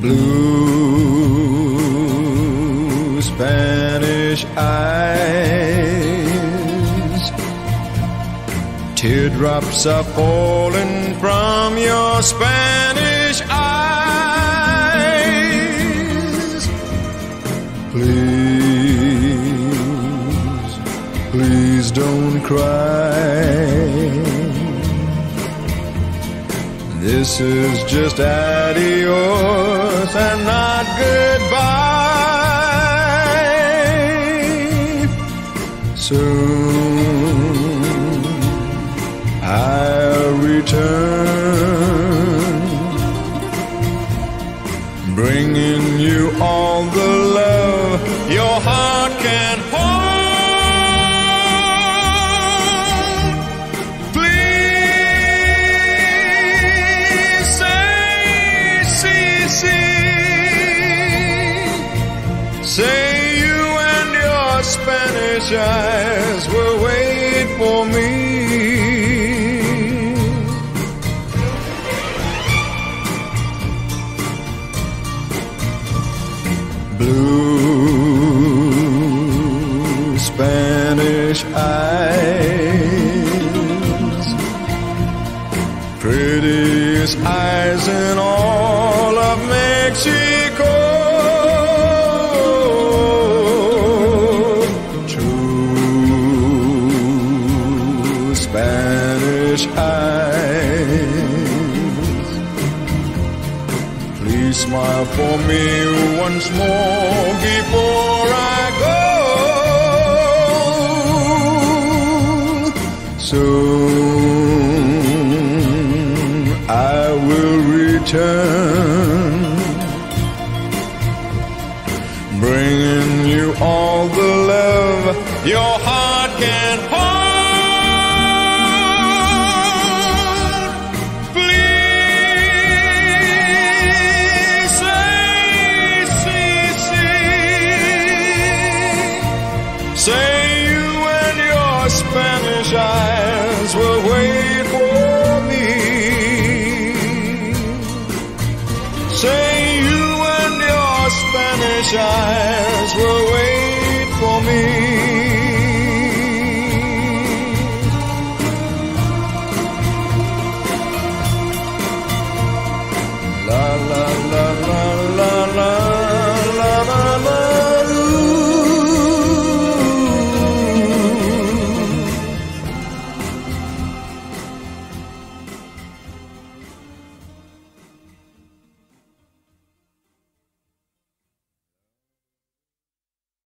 Blue Spanish eyes, teardrops are falling from your Spanish eyes. Please, please don't cry. This is just adios and not goodbye. Soon I'll return, bringing you all the love your heart can hold. Say you and your Spanish eyes will wait for me. Blue Spanish eyes, prettiest eyes in all of Mexico. Spanish eyes, please smile for me once more before I go. Soon I will return, bringing you all the love your heart can hold.